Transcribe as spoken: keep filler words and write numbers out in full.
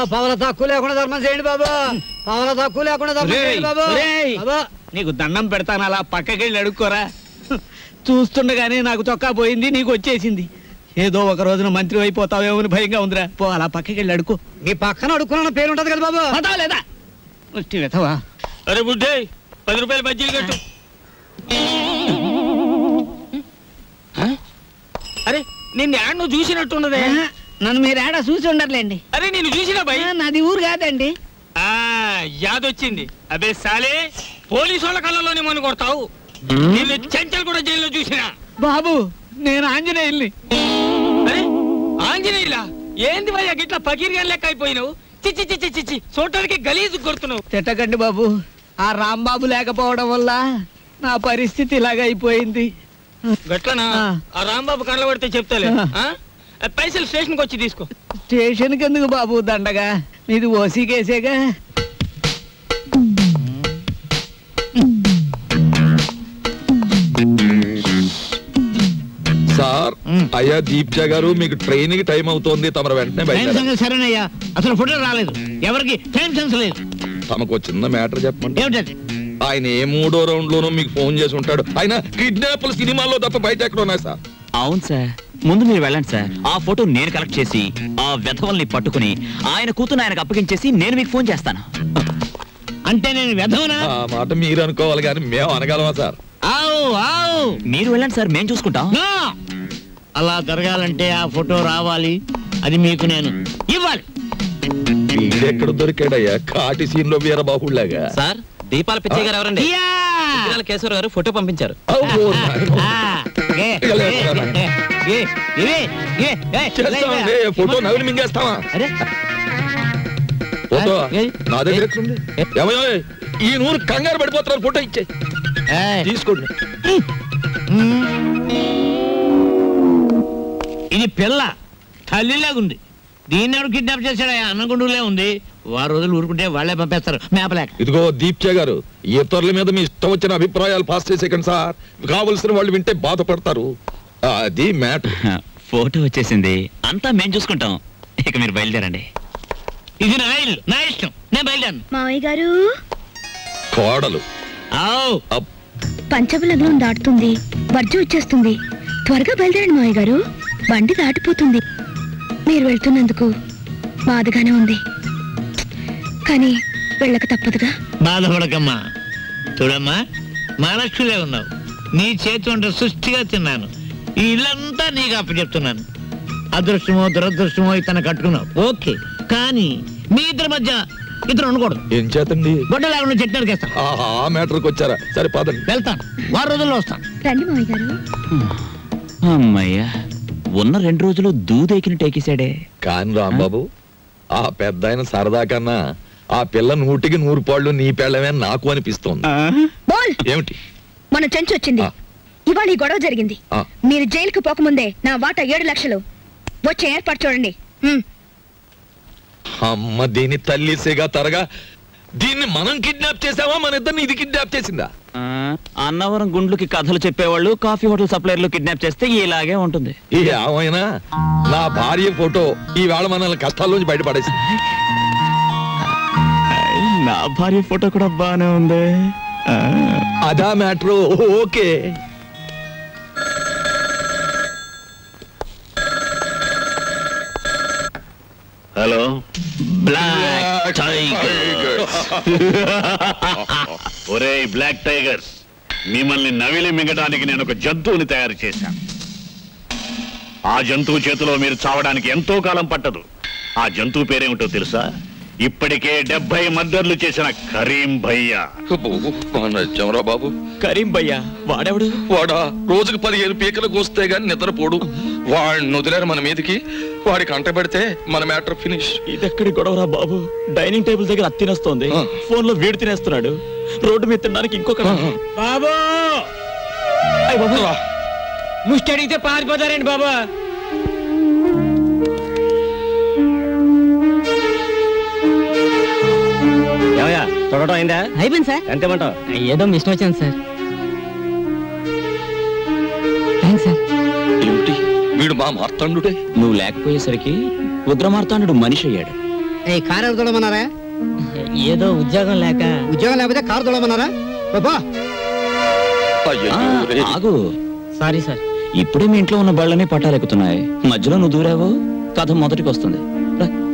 పవల తక్కువ లేకుండా ధర్మం చేయండి బాబు. పవల తక్కువ లేకుండా ధర్మం చేయండి బాబు. నీకు దండం పెడతాను, అలా పక్కకెళ్ళి అడుక్కోరా. చూస్తుండగానే నాకు చొక్కా పోయింది, నీకు వచ్చేసింది. ఏదో ఒక రోజున మంత్రి అయిపోతావేమో అని భయంగా ఉందిరా. పో అలా పక్కకెళ్ళి అడుకో. నీ పక్కన అడుక్కున్న పేరు ఉంటది కదా బాబు. పదా లేదా వెతవా? అరే బుడ్డే, పది రూపాయలు బజ్జీలు కట్టు. అరే నిన్ను యాడ్ నువ్వు చూసినట్టున్నదే. నన్ను మీరు ఏడా చూసి ఉండర్లేండి. అరే నేను చూసినా భయ్, నాది ఊరు కాదండి. ఆ యాదొచ్చింది. అదే సాలే, పోలీసు వాళ్ళ కళ్ళలోనే మను కొడతావు. నిన్ను చెంచల్ కూడా జైల్లో చూసినా. బాబు నేను ఆంజనేయుల్ని. అరే ఆంజనేయులా? ఏంది భయ్యా గిట్లా పకీర్గా లెక్క అయిపోయినావు? చిచ్చి చిచ్చి చిచ్చి చూడటానికి గలీజు కొడుతున్నావు. తిట్టకండి బాబు, ఆ రాంబాబు లేకపోవడం వల్ల నా పరిస్థితి ఇలాగ అయిపోయింది. గట్లనా? ఆ రాంబాబు కళ్ళ పడితే చెప్తాలే. పైసలు స్టేషన్కి వచ్చి తీసుకో. స్టేషన్కి ఎందుకు బాబు దండగా? మీది ఓసీ కేసేగా. సార్, అయ్యా దీప్చా గారు, మీకు ట్రైన్ కి టైం అవుతోంది, తమరు వెంటనే బయట. సరేనయ్యా, అసలు ఫోటో రాలేదు, ఎవరికి టైం సెన్స్ లేదు. తమకు చిన్న మ్యాటర్ చెప్పండి. ఏమిటది? ఆయన ఏ మూడో రౌండ్ లోనూ మీకు ఫోన్ చేసి ఉంటాడు. ఆయన కిడ్నాప్లు సినిమాల్లో తప్ప బయట ఎక్కడ ఉన్నాయి సార్? అవును సార్, ముందు మీరు వెళ్ళండి సార్. ఆ ఫోటో నేను కలెక్ట్ చేసి ఆ వెధవల్ని పట్టుకుని ఆయన కూతురు ఆయనకు అప్పగించేసి నేను మీకు ఫోన్ చేస్తాను. అంటే నేను వెధవనా? ఆ మాట మీరు అనుకోవాలి కానీ మేము అనగలమా సార్? మీరు వెళ్ళండి సార్, మేము చూసుకుంటాం. అలా జరగాలంటే ఆ ఫోటో రావాలి, అది మీకు నేను ఇవ్వాలి. వీడెక్కడ దొరికాడయ్యా కాటి సీన్ లో వీరబాహుళ్లాగా? సార్, దీపాల పిచ్చయ్య గారు ఎవరండి? కేశవరావు గారు ఫోటో పంపించారు. ఫోటో నవ్వులు మింగేస్తావా? ఫోటో నా దగ్గర ఉంది. ఏమయ్యో, ఈ నూరు కంగారు పడిపోతున్నారు, ఫోటో ఇచ్చే తీసుకోండి. ఇది పిల్ల తల్లిలాగుంది, దీన్ని ఎవరు కిడ్నాప్ చేశాడా? అన్నగుండులే ఉంది. వారు రోజులు ఊరుకుంటే వాళ్ళే పంపేస్తారు మేపలేక. ఇదిగో దీప్చా గారు, ఇతరుల మీద మీ ఇష్టం వచ్చిన అభిప్రాయాలు పాస్ చేసేకండి సార్. కావలసిన వాళ్ళు వింటే బాధపడతారు. అది మ్యాటర్. ఫోటో వచ్చేసింది, అంతా మేము చూసుకుంటాం. ఇక మీరు బయలుదేరండి. ఇది నా ఇల్లు, నా ఇష్టం, నేను బయలుదేరను. మావయ్య గారు, కోడలు పంచమ లగ్నం దాటుతుంది, వర్జం వచ్చేస్తుంది. త్వరగా బయలుదేరండి మావయ్య గారు, బండి దాటిపోతుంది. మీరు వెళ్తున్నందుకు బాధగానే ఉంది, కానీ వెళ్ళక తప్పదుగా. బాధపడకమ్మా. చూడమ్మా, మహాలక్ష్మిలే ఉన్నావు. నీ చేతి వంట సృష్టిగా తిన్నాను. ఈ ఇల్లంతా నీకు అప్పచెప్తున్నాను. అదృష్టమో దురదృష్టమో ఇతను కట్టుకున్నావు, ఓకే. కానీ మీ ఇద్దరి మధ్య ఇతను ఉండకూడదు. ఏం చేతండి? గొడ్డ లేకుండా చెట్టు నరికేస్తాను. ఆ మ్యాటర్కి వచ్చారా? సరే పదండి, వెళ్తాను. వారం రోజుల్లో వస్తాను. రండి మావయ్య గారు. అమ్మయ్యా, ఉన్న రెండు రోజులు దూదెకిని టేకేశాడే. కాని రాంబాబు, ఆ పెద్ద ఆయన సరదా కన్నా ఆ పిల్ల నూటికి నూరు పాళ్ళు నీ పెళ్ళమే నాకు అనిపిస్తోంది. ఏమిటి? మన చెంచు వచ్చింది, ఇవాళ ఈ గొడవ జరిగింది. మీరు జైలుకు పోకముందే నా వాటా ఏడు లక్షలు వచ్చే ఏర్పాటు చూడండి. అమ్మ దీని తల్లిసేగా తరగా, దీన్ని మనం కిడ్నాప్ చేసావా, మన ఇద్దరిని ఇది కిడ్నాప్ చేసిందా? అన్నవరం గుండ్లకి కథలు చెప్పేవాళ్ళు కాఫీ హోటల్ సప్లైర్లు కిడ్నాప్ చేస్తే ఇలాగే ఉంటుంది. ఏమైనా నా భార్య ఫోటో ఈవేళ మనల్ని కష్టాల్లోంచి బయటపడేసింది. నా భార్య ఫోటో కూడా బానే ఉంది. అదా matter. Okay. Hello, black tigers. ఒరే బ్లాక్ టైగర్స్, మిమ్మల్ని నవిలి మింగడానికి నేను ఒక జంతువుని తయారు చేశాను. ఆ జంతువు చేతిలో మీరు చావడానికి ఎంతో కాలం పట్టదు. ఆ జంతువు పేరేమిటో తెలుసా? ఇప్పటికే డెబ్బై మర్డర్లు చేసిన కరీం భయ్యా. బాబు, కరీం భయ్యా వాడెవడు? వాడా రోజుకు పదిహేను పీకలకు వస్తే గాని నిద్రపోడు. వాడిని వదిలేరు మన మీదకి. వాడికి అంట పెడితే మన మ్యాటర్ ఫినిష్. ఇదెక్కడి గొడవరా బాబు? డైనింగ్ టేబుల్ దగ్గర అత్తి తినేస్తోంది, ఫోన్ లో వీడు తినేస్తున్నాడు, రోడ్డు మీద తినడానికి ఇంకొక బాబు. ముష్టి అడిగితే పారిపోతారండి బాబా. చూడటం అయిందా? అయిపోయింది సార్. ఎంతేమంటావు? ఏదో మిస్ వచ్చాను సార్. Thanks sir. ఏమిటి వీడు మా మార్తాండుడే? నువ్వు లేకపోయేసరికి ఉగ్ర మార్తాండు మనిషి అయ్యాడు. ఏ కారు ఎవరు తోడమన్నారా? ఏదో ఉద్యోగం లేక. ఉద్యోగం లేకపోతే కారు తోడమన్నారా? బాబా ఆగు. Sorry sir. ఇప్పుడే మీ ఇంట్లో ఉన్న బళ్ళని పట్టాలెక్కుతున్నాయి, మధ్యలో నువ్వు దూరావు, కథ మొదటికి వస్తుంది. రా.